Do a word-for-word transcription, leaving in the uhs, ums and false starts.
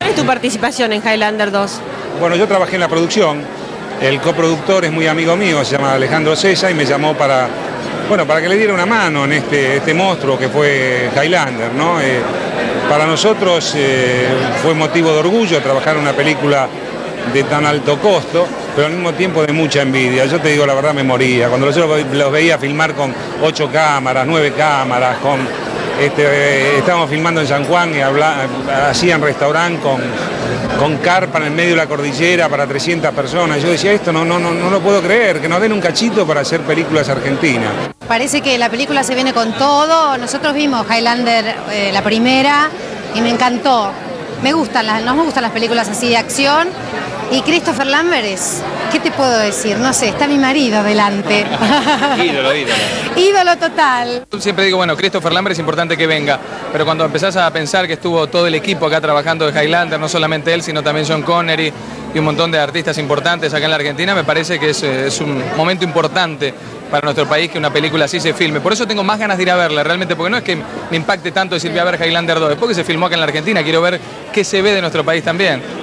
¿Cuál es tu participación en Highlander dos? Bueno, yo trabajé en la producción, el coproductor es muy amigo mío, se llama Alejandro César y me llamó para, bueno, para que le diera una mano en este, este monstruo que fue Highlander, ¿no? Eh, para nosotros eh, fue motivo de orgullo trabajar en una película de tan alto costo, pero al mismo tiempo de mucha envidia. Yo te digo la verdad, me moría. Cuando yo los veía filmar con ocho cámaras, nueve cámaras, con, este, eh, estábamos filmando en San Juan y habla, hacían restaurante con, con carpa en el medio de la cordillera para trescientas personas. Yo decía, esto no, no, no, no lo puedo creer, que nos den un cachito para hacer películas argentinas. Parece que la película se viene con todo. Nosotros vimos Highlander, eh, la primera, y me encantó. Me gustan, las, nos gustan las películas así de acción. Y Christopher Lambert es, ¿qué te puedo decir? No sé, está mi marido delante. Ídolo, ídolo. Ídolo total. Siempre digo, bueno, Christopher Lambert es importante que venga, pero cuando empezás a pensar que estuvo todo el equipo acá trabajando de Highlander, no solamente él, sino también Sean Connery y un montón de artistas importantes acá en la Argentina, me parece que es, es un momento importante para nuestro país que una película así se filme. Por eso tengo más ganas de ir a verla, realmente, porque no es que me impacte tanto decir voy a ver Highlander dos, después que se filmó acá en la Argentina, quiero ver qué se ve de nuestro país también.